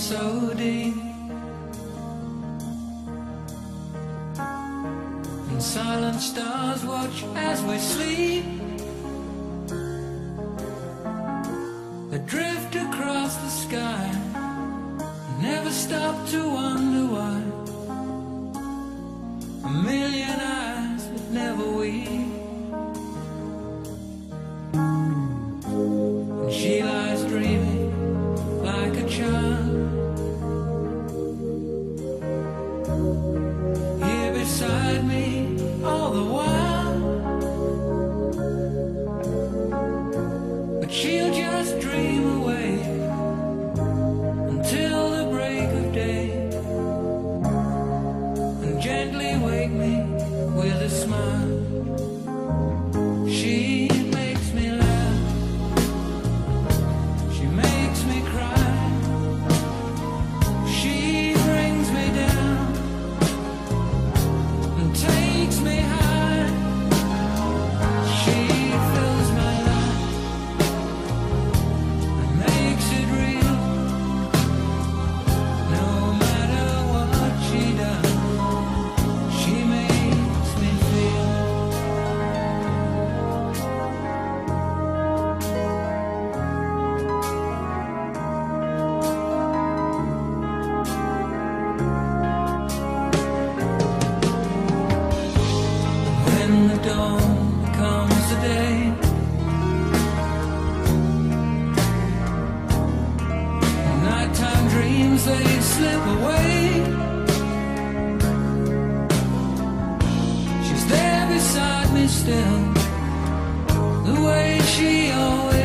so deep, and silent stars watch as we sleep. They drift across the sky, never stop to wonder why. A million eyes but never weep. And she lies dreaming like a child, here beside me all the while. But she'll just dream away until the break of day, and gently wake me with a smile. She makes me laugh, she makes me cry, she brings me down and takes me high. She fills my life and makes it real. No matter what she does, she makes me feel. When the dawn becomes the day, nighttime dreams they slip away. She's there beside me still, the way she always